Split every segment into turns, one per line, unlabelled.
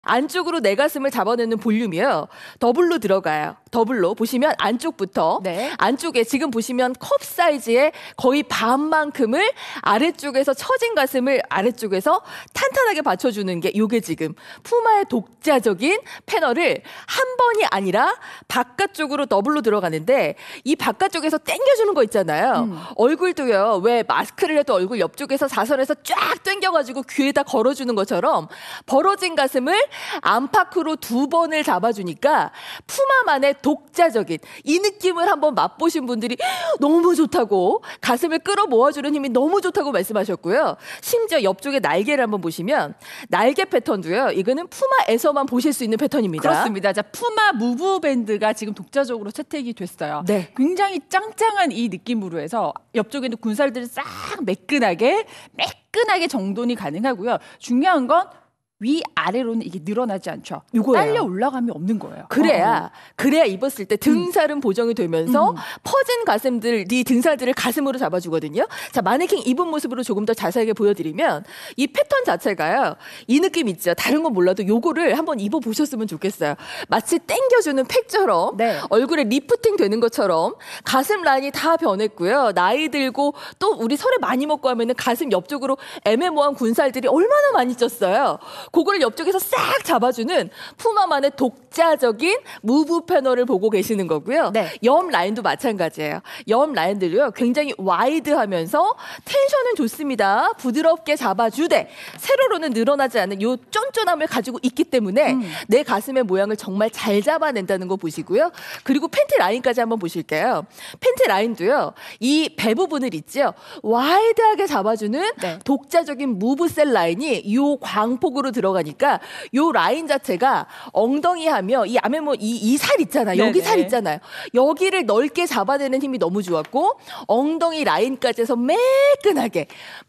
안쪽으로 내 가슴을 잡아내는 볼륨이요. 더블로 들어가요. 더블로 보시면 안쪽부터
네.
안쪽에 지금 보시면 컵 사이즈의 거의 반만큼을 아래쪽에서 처진 가슴을 아래쪽에서 탄탄하게 받쳐주는 게 요게 지금 푸마의 독자적인 패널을 한 번이 아니라 바깥쪽으로 더블로 들어가는데 이 바깥쪽에서 당겨주는 거 있잖아요. 얼굴도요. 왜 마스크를 해도 얼굴 옆쪽에서 사선에서 쫙 당겨가지고 귀에다 걸어주는 것처럼 벌어진 가슴을 안팎으로 2번을 잡아주니까 푸마만의 독자적인 이 느낌을 한번 맛보신 분들이 너무 좋다고 가슴을 끌어모아주는 힘이 너무 좋다고 말씀하셨고요. 심지어 옆쪽에 날개를 한번 보시면 날개 패턴도요. 이거는 푸마에서만 보실 수 있는 패턴입니다.
그렇습니다. 자, 푸마 무브 밴드가 지금 독자적으로 채택이 됐어요.
네.
굉장히 짱짱한 이 느낌으로 해서 옆쪽에는 군살들이 싹 매끈하게 정돈이 가능하고요. 중요한 건 위아래로는 이게 늘어나지 않죠.
이거예요.
딸려 올라감이 없는 거예요.
그래야 입었을 때 등살은 보정이 되면서 퍼진 가슴들이 등살들을 가슴으로 잡아주거든요. 자, 마네킹 입은 모습으로 조금 더 자세하게 보여드리면 이 패턴 자체가요. 이 느낌 있죠. 다른 건 몰라도 요거를 한번 입어보셨으면 좋겠어요. 마치 땡겨주는 팩처럼
네.
얼굴에 리프팅 되는 것처럼 가슴 라인이 다 변했고요. 나이 들고 또 우리 설에 많이 먹고 하면은 가슴 옆쪽으로 애매모호한 군살들이 얼마나 많이 쪘어요. 그거를 옆쪽에서 싹 잡아주는 푸마만의 독자적인 무브 패널을 보고 계시는 거고요.
네.
옆 라인도 마찬가지예요. 옆 라인들요 굉장히 와이드하면서 텐션은 좋습니다. 부드럽게 잡아주되 세로로는 늘어나지 않는 요 쫀쫀함을 가지고 있기 때문에 내 가슴의 모양을 정말 잘 잡아낸다는 거 보시고요. 그리고 팬티 라인까지 한번 보실게요. 팬티 라인도요. 이 배 부분을 있죠. 와이드하게 잡아주는
네.
독자적인 무브셀 라인이 요 광폭으로 들어가니까 요 라인 자체가 엉덩이 하며 이 아메모 이 살 있잖아요. 여기
네네.
살 있잖아요. 여기를 넓게 잡아내는 힘이 너무 좋았고 엉덩이 라인까지 해서 매끈하게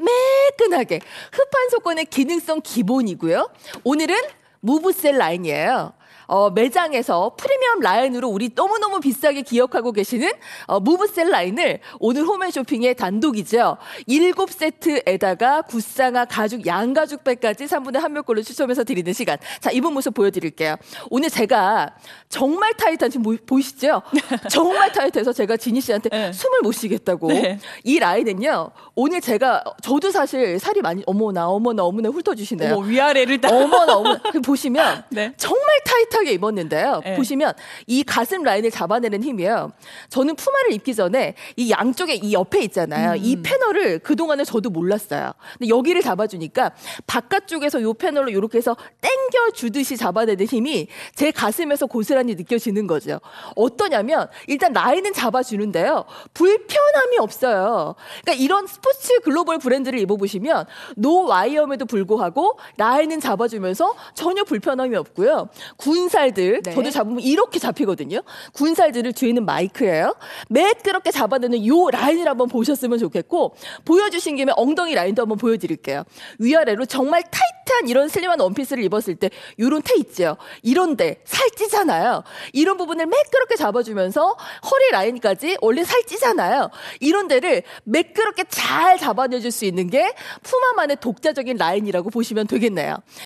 흡한 속건의 기능성 기본이고요. 오늘은 무브셀 라인이에요. 매장에서 프리미엄 라인으로 우리 너무너무 비싸게 기억하고 계시는 무브셀 라인을 오늘 홈앤쇼핑의 단독이죠. 7세트에다가 굿상아 가죽 양가죽백까지 3분의 1명 추첨해서 드리는 시간. 자, 입은 모습 보여드릴게요. 오늘 제가 정말 타이트한 지금 보이시죠? 정말 타이트해서 제가 지니 씨한테
네.
숨을 못 쉬겠다고.
네.
이 라인은요. 오늘 저도 사실 살이 많이 어머나 훑어주시네요.
위아래를 딱.
어머나. 보시면
네.
정말 타이트하게 입었는데요.
네.
보시면 이 가슴 라인을 잡아내는 힘이에요. 저는 푸마를 입기 전에 이 양쪽에 이 옆에 있잖아요. 이 패널을 그동안에 저도 몰랐어요. 근데 여기를 잡아주니까 바깥쪽에서 이 패널로 이렇게 해서 당겨주듯이 잡아내는 힘이 제 가슴에서 고스란히 느껴지는 거죠. 어떠냐면 일단 라인은 잡아주는데요. 불편함이 없어요. 그러니까 이런 스포츠 글로벌 브랜드를 입어보시면 노 와이어임에도 불구하고 라인은 잡아주면서 전혀 불편함이 없고요. 군살들
네.
저도 잡으면 이렇게 잡히거든요. 군살들을 뒤에는 마이크예요. 매끄럽게 잡아내는 요 라인을 한번 보셨으면 좋겠고 보여주신 김에 엉덩이 라인도 한번 보여드릴게요. 위아래로 정말 타이트한 이런 슬림한 원피스를 입었을 때 요런 테 있죠. 이런데 살찌잖아요. 이런 부분을 매끄럽게 잡아주면서 허리 라인까지 원래 살찌잖아요. 이런 데를 매끄럽게 잘 잡아내줄 수 있는 게 푸마만의 독자적인 라인이라고 보시면 되겠네요.